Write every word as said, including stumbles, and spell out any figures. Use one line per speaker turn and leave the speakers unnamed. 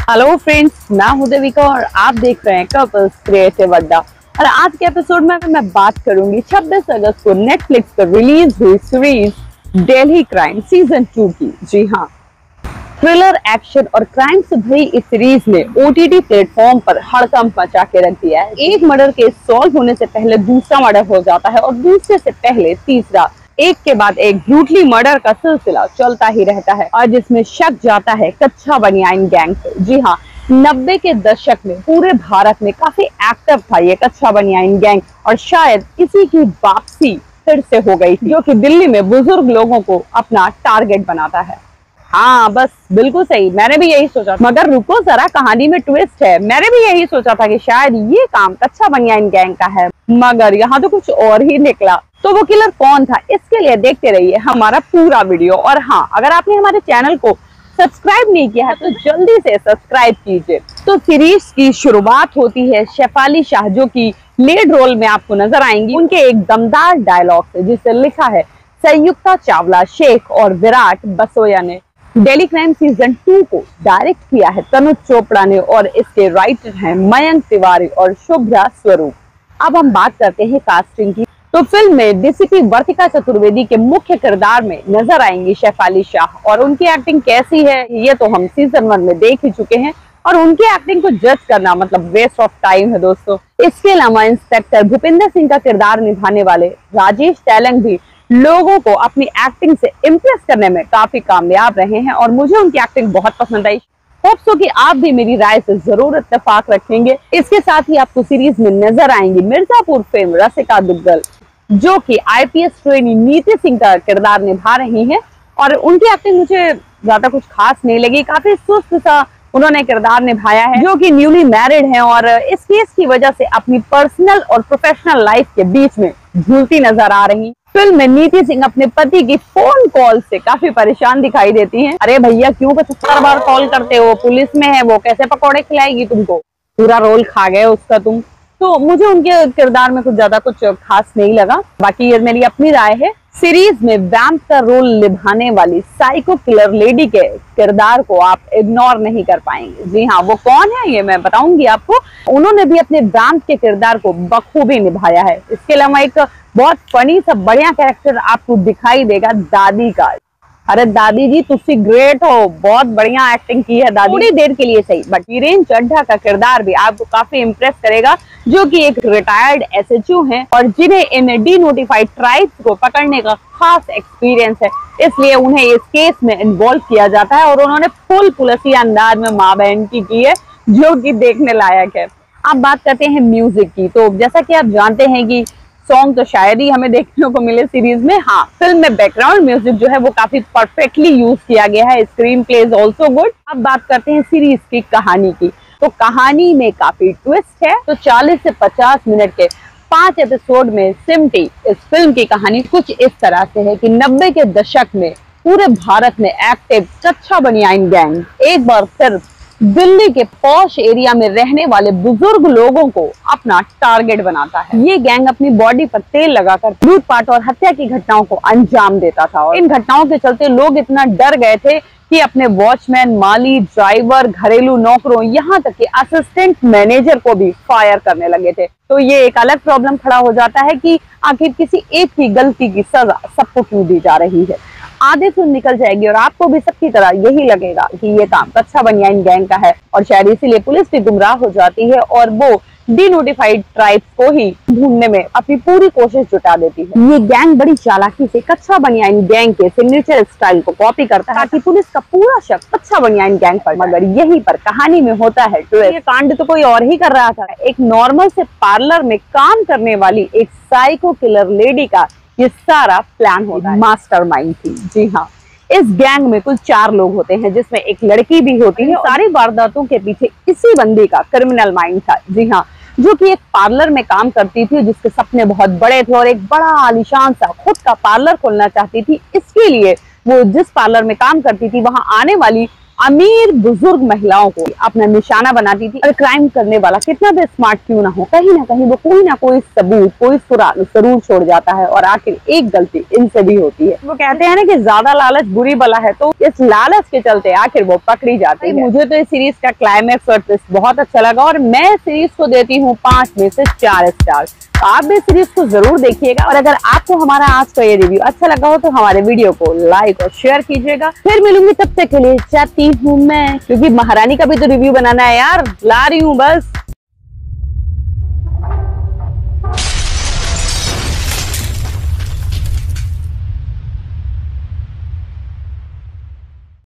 Hello friends, मैं हूं देविका और आप देख रहे हैं कपल्स क्रिएटिव अड्डा। और आज के एपिसोड में मैं बात करूंगी छब्बीस अगस्त को नेटफ्लिक्स पर रिलीज हुई series Delhi crime season two की। जी हां, थ्रिलर, एक्शन और क्राइम से भरी इस सीरीज ने ओटीटी प्लेटफॉर्म पर हड़कंप मचा के रख दिया है। एक मर्डर केस सॉल्व होने से पहले दूसरा मर्डर हो जाता है और दूसरे से पहले तीसरा, एक के बाद एक ब्रूटली मर्डर का सिलसिला चलता ही रहता है और जिसमें शक जाता है कच्चा बनियाइन गैंग पे। जी हाँ, नब्बे के दशक में पूरे भारत में काफी एक्टिव था ये कच्चा बनियाइन गैंग और शायद इसी की वापसी फिर से हो गई थी, जो कि दिल्ली में बुजुर्ग लोगों को अपना टारगेट बनाता है। हाँ, बस बिल्कुल सही, मैंने भी यही सोचा, मगर रुको जरा, कहानी में ट्विस्ट है। मैंने भी यही सोचा था कि शायद ये काम कच्चा बनियाइन गैंग का है, मगर यहाँ तो कुछ और ही निकला। तो वो किलर कौन था, इसके लिए देखते रहिए हमारा पूरा वीडियो। और हाँ, अगर आपने हमारे चैनल को सब्सक्राइब नहीं किया है तो जल्दी से सब्सक्राइब कीजिए। तो सीरीज की शुरुआत होती है शेफाली शाह, जो कि लीड रोल में आपको नजर आएंगी, उनके एक दमदार डायलॉग से, जिसे लिखा है संयुक्ता चावला शेख और विराट बसोया ने। दिल्ली क्राइम सीजन टू को डायरेक्ट किया है तनुज चोपड़ा ने और इसके राइटर हैं मयंक तिवारी और शुभ्रा स्वरूप। अब हम बात करते हैं कास्टिंग की। तो फिल्म में डीसीपी वर्तिका चतुर्वेदी के मुख्य किरदार में नजर आएंगी शेफाली शाह, और उनकी एक्टिंग कैसी है ये तो हम सीजन वन में देख ही चुके हैं और उनकी एक्टिंग को जज करना मतलब वेस्ट ऑफ टाइम है दोस्तों। इसके अलावा इंस्पेक्टर भूपिंदर सिंह का किरदार निभाने वाले राजेश तेलंग भी लोगों को अपनी एक्टिंग से इम्प्रेस करने में काफी कामयाब रहे हैं और मुझे उनकी एक्टिंग बहुत पसंद आई। होप सो कि आप भी मेरी राय से जरूर इत्तेफाक रखेंगे। इसके साथ ही आपको सीरीज में नजर आएंगी मिर्जापुर फेम रसिका दुग्गल, जो कि आईपीएस ट्रेनी नीति सिंह का किरदार निभा रही हैं और उनकी एक्टिंग मुझे ज्यादा कुछ खास नहीं लगी। काफी सुस्त सा उन्होंने किरदार निभाया है, जो कि न्यूली मैरिड हैं और इस केस की वजह से अपनी पर्सनल और प्रोफेशनल लाइफ के बीच में झूलती नजर आ रही। फिल्म में नीति सिंह अपने पति की फोन कॉल से काफी परेशान दिखाई देती हैं। अरे भैया, क्यों पचहत्तर बार कॉल करते हो, पुलिस में है वो, कैसे पकौड़े खिलाएगी तुमको, पूरा रोल खा गए उसका तुम। तो मुझे उनके किरदार में कुछ ज्यादा कुछ खास नहीं लगा। बाकी ये मेरी अपनी राय है। सीरीज में वैम्प का रोल निभाने वाली साइको किलर लेडी के किरदार को आप इग्नोर नहीं कर पाएंगे। जी हाँ, वो कौन है ये मैं बताऊंगी आपको। उन्होंने भी अपने वैम्प के किरदार को बखूबी निभाया है। इसके अलावा एक बहुत फनी सा बढ़िया कैरेक्टर आपको दिखाई देगा दादी का। अरे दादी जी, तुसी ग्रेट हो, बहुत बढ़िया एक्टिंग की है दादी, थोड़ी देर के लिए सही, बट वीरेन चड्ढा का किरदार भी आपको काफी इम्प्रेस करेगा, जो कि एक रिटायर्ड एसएचओ हैं और जिन्हें इन डी नोटिफाइड ट्राइब्स को पकड़ने का खास एक्सपीरियंस है। इसलिए उन्हें इस केस में इन्वॉल्व किया जाता है और उन्होंने फुल पुलिसी अंदाज में माँ बहन की की है, जो कि देखने लायक है। अब बात करते हैं म्यूजिक की। तो जैसा कि आप जानते हैं कि सॉन्ग तो शायद ही हमें देखने को मिले सीरीज में। हाँ, फिल्म में बैकग्राउंड म्यूजिक जो है वो काफी परफेक्टली यूज किया गया है। Screen play is also good. अब बात करते हैं सीरीज की कहानी की। तो कहानी में काफी ट्विस्ट है। तो चालीस से पचास मिनट के पांच एपिसोड में सिमटी इस फिल्म की कहानी कुछ इस तरह से है कि नब्बे के दशक में पूरे भारत में एक्टिव कच्चा बनियाइन गैंग एक बार फिर दिल्ली के पॉश एरिया में रहने वाले बुजुर्ग लोगों को अपना टारगेट बनाता है। ये गैंग अपनी बॉडी पर तेल लगाकर लूटपाट और हत्या की घटनाओं को अंजाम देता था और इन घटनाओं के चलते लोग इतना डर गए थे कि अपने वॉचमैन, माली, ड्राइवर, घरेलू नौकरों, यहाँ तक कि असिस्टेंट मैनेजर को भी फायर करने लगे थे। तो ये एक अलग प्रॉब्लम खड़ा हो जाता है कि आखिर किसी एक की गलती की सजा सबको क्यों दी जा रही है। आधे फिल्म निकल जाएगी और आपको भी सबकी तरह यही लगेगा कि ये काम कच्चा बनियाइन गैंग का है और शायद इसीलिए पुलिस भी गुमराह हो जाती है और वो डी नोटिफाइड ट्राइब्स को ही ढूंढने में अपनी पूरी कोशिश जुटा देती है। ये गैंग बड़ी चालाकी से कच्चा बनियाइन गैंग के सिग्नेचर स्टाइल को कॉपी करता है ताकि पुलिस का पूरा शक कच्चा बनियाइन गैंग पर। मगर यहीं पर कहानी में होता है ट्विस्ट। ये कांड तो कोई और ही कर रहा था। एक नॉर्मल से पार्लर में काम करने वाली एक साइको किलर लेडी का ये सारा प्लान होता है, मास्टरमाइंड थी। जी हाँ, इस गैंग में कुल चार लोग होते हैं, जिसमें एक लड़की भी होती है। सारी वारदातों के पीछे इसी बंदी का क्रिमिनल माइंड था। जी हाँ, जो कि एक पार्लर में काम करती थी, जिसके सपने बहुत बड़े थे और एक बड़ा आलीशान सा खुद का पार्लर खोलना चाहती थी। इसके लिए वो जिस पार्लर में काम करती थी वहां आने वाली अमीर बुजुर्ग महिलाओं को अपना निशाना बनाती थी। और क्राइम करने वाला कितना भी स्मार्ट क्यों ना हो, कहीं ना कहीं वो कोई ना कोई सबूत, कोई सुराग जरूर छोड़ जाता है और आखिर एक गलती इनसे भी होती है। वो कहते हैं ना कि ज्यादा लालच बुरी बला है, तो इस लालच के चलते आखिर वो पकड़ी जाती है। मुझे तो इस सीरीज का क्लाइमैक्स और ट्विस्ट बहुत अच्छा लगा और मैं सीरीज को देती हूँ पांच में से चार स्टार। तो आप भी सीरीज को जरूर देखिएगा और अगर आपको हमारा आज का ये रिव्यू अच्छा लगा हो तो हमारे वीडियो को लाइक और शेयर कीजिएगा। फिर मिलूंगी, तब तक के लिए जाती हूँ मैं, क्योंकि महारानी का भी तो रिव्यू बनाना है यार, ला रही हूँ बस।